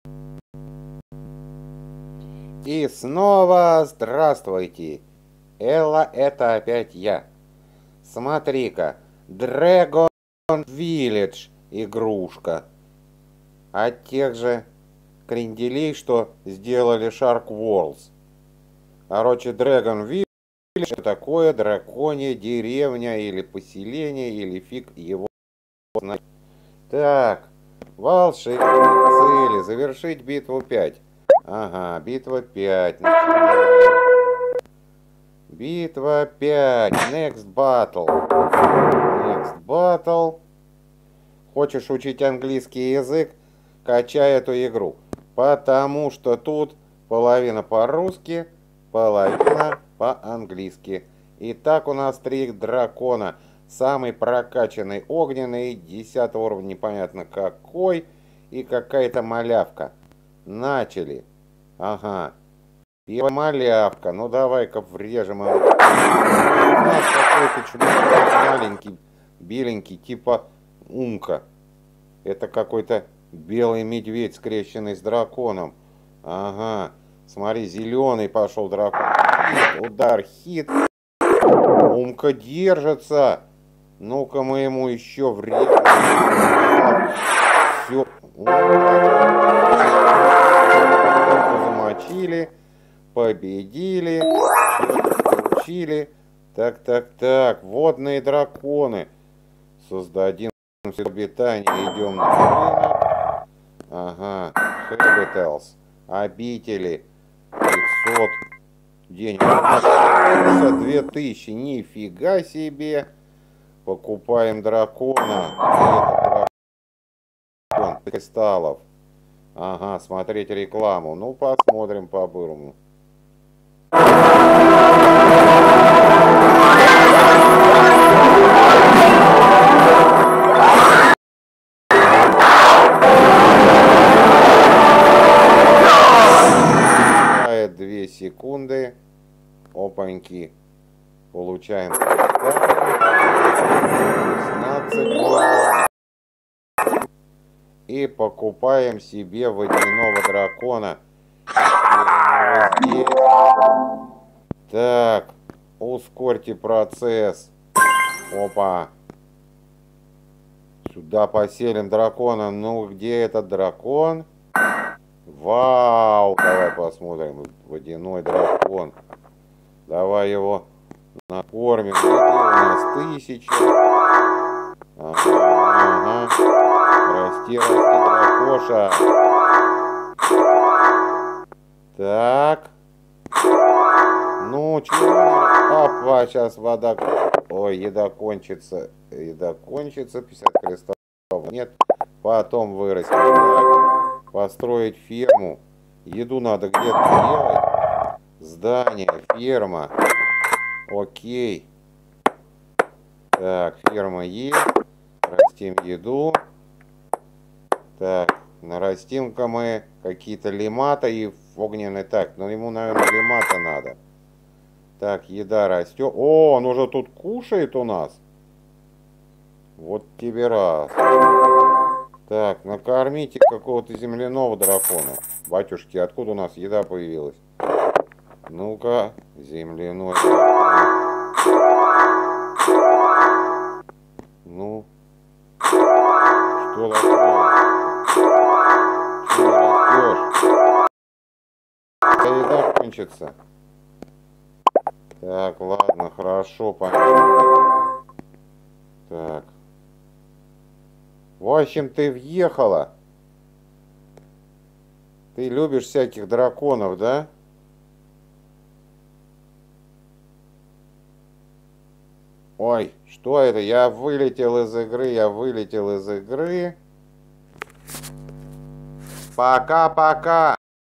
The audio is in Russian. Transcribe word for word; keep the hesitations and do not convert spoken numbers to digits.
И снова здравствуйте. Элла, это опять я. Смотри-ка, Dragon Village игрушка. От тех же кренделей, что сделали Shark Worlds. Короче, Dragon Village это такое драконье деревня или поселение, или фиг его знает. Так, волшебные цели. Завершить битву пять. Ага, битва пять. Начинаем. Битва пять. Next battle. Next battle. Хочешь учить английский язык? Качай эту игру. Потому что тут половина по-русски, половина по-английски. Итак, у нас три дракона. Самый прокачанный огненный, десятого уровня непонятно какой, и какая-то малявка. Начали. Ага. Первая малявка. Ну давай-ка врежем его. У нас какой-то чудак маленький, беленький, типа Умка. Это какой-то белый медведь, скрещенный с драконом. Ага. Смотри, зеленый пошел дракон. Хит, удар, хит. Умка держится. Ну-ка мы ему еще врежем. Все. Замочили. Победили. Получили. Так, так, так. Водные драконы. Создадим обитание. Идем на рынок. Ага. Habitals. Обители. пятьсот. Денег. шестьдесят две тысячи. Нифига себе. Покупаем дракона. Дракон кристаллов. Ага, смотреть рекламу. Ну, посмотрим по-бырому. Две секунды. Опаньки. Получаем шестнадцать. И покупаем себе водяного дракона. Так, ускорьте процесс. Опа. Сюда поселим дракона. Ну, где этот дракон? Вау! Давай посмотрим. Водяной дракон. Давай его накормим. Еды у нас тысяча. Ага, ага. Расти, расти, дракоша. Так. Ну, чего? Опа, сейчас вода. Ой, еда кончится. Еда кончится. пятьдесят кристаллов. Нет. Потом вырастет. Так. Построить ферму. Еду надо где-то делать. Здание, ферма. Окей. Так, ферма есть. Растим еду. Так, нарастим-ка мы какие-то лимата и огненный. Так, ну ему, наверное, лимата надо. Так, еда растет. О, он уже тут кушает у нас. Вот тебе раз. Так, накормите какого-то земляного дракона. Батюшки, откуда у нас еда появилась? Ну-ка, земляной дракон. Ну, что такое? Что растешь? Еда кончится. Так, ладно, хорошо, понятно. Так. В общем, ты въехала. Ты любишь всяких драконов, да? Ой, что это? Я вылетел из игры, я вылетел из игры. Пока-пока.